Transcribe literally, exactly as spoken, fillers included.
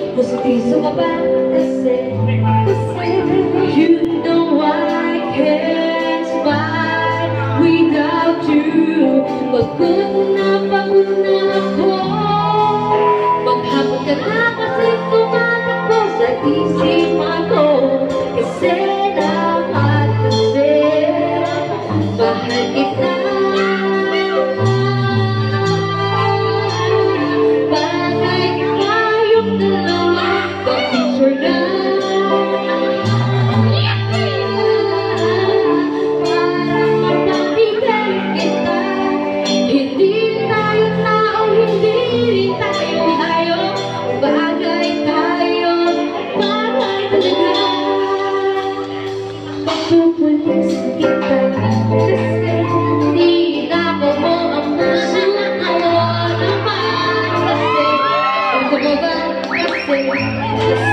Pustiso ka ba? Kasi, kasi you know I can't fight without you. Pagod na pagod na ako, maghapon ka na kasi tumatakbo sa isipan ko. Kasi naman kasi mahal kita. Bagay tayong dalawa, pag-picture na para mapag-ibig kita. Hindi tayo tao, hindi rin tayo hayop. Bagay tayo, bagay talaga. Pupulis kita kasi hindi na ako mo ang nanawa naman. Kasi, ano ba ba? Kasi, kasi